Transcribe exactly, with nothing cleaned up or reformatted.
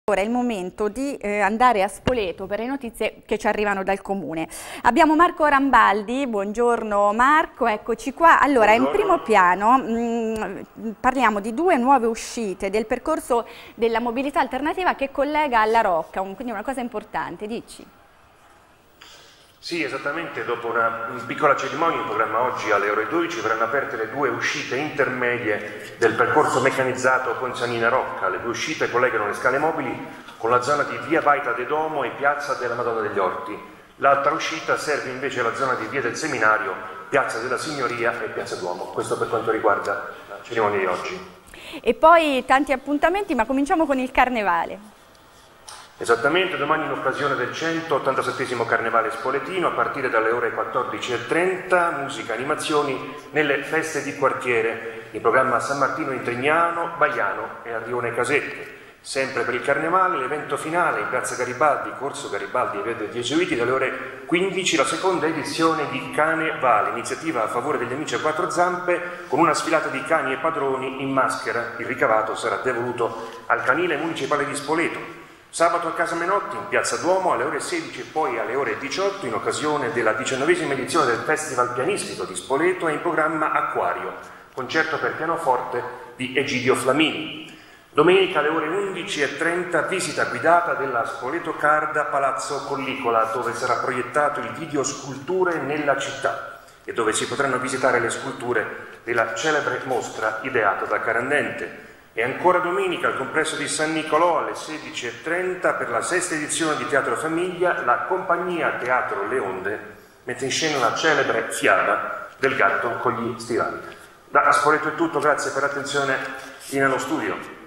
Ora è il momento di eh, andare a Spoleto per le notizie che ci arrivano dal comune. Abbiamo Marco Rambaldi, buongiorno Marco, eccoci qua. Allora, buongiorno. In primo piano mh, parliamo di due nuove uscite del percorso della mobilità alternativa che collega alla Rocca, un, quindi una cosa importante, dici? Sì, esattamente, dopo una piccola cerimonia in programma oggi alle ore dodici verranno aperte le due uscite intermedie del percorso meccanizzato Ponzanina-Rocca. Le due uscite collegano le scale mobili con la zona di via Baita de Domo e piazza della Madonna degli Orti. L'altra uscita serve invece la zona di via del Seminario, piazza della Signoria e piazza Duomo. Questo per quanto riguarda la cerimonia di oggi. E poi tanti appuntamenti, ma cominciamo con il Carnevale. Esattamente, domani in occasione del centottantasettesimo Carnevale Spoletino, a partire dalle ore quattordici e trenta, musica e animazioni nelle feste di quartiere, in programma a San Martino Intrignano, Baiano e a Rione Casette. Sempre per il Carnevale, l'evento finale in piazza Garibaldi, corso Garibaldi e via dei Gesuiti, dalle ore quindici, la seconda edizione di Cane Vale, iniziativa a favore degli amici a quattro zampe, con una sfilata di cani e padroni in maschera. Il ricavato sarà devoluto al canile municipale di Spoleto. Sabato a Casa Menotti in piazza Duomo alle ore sedici e poi alle ore diciotto, in occasione della diciannovesima edizione del Festival Pianistico di Spoleto, è in programma Acquario, concerto per pianoforte di Egidio Flamini. Domenica alle ore undici e trenta, visita guidata della Spoleto Card a Palazzo Collicola, dove sarà proiettato il video Sculture nella città e dove si potranno visitare le sculture della celebre mostra ideata da Carandente. E ancora domenica al complesso di San Nicolò alle sedici e trenta, per la sesta edizione di Teatro Famiglia, la compagnia Teatro Le Onde mette in scena la celebre Fiaba del gatto con gli stivali. Da Spoleto è tutto, grazie per l'attenzione. In allo studio.